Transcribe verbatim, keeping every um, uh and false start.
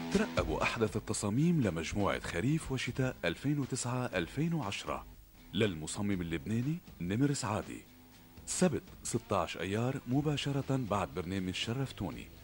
ترقبوا أحدث التصاميم لمجموعة خريف وشتاء ألفين وتسعة ألفين وعشرة للمصمم اللبناني نمر سعادي. سبت ستة عشر أيار مباشرة بعد برنامج شرفتوني.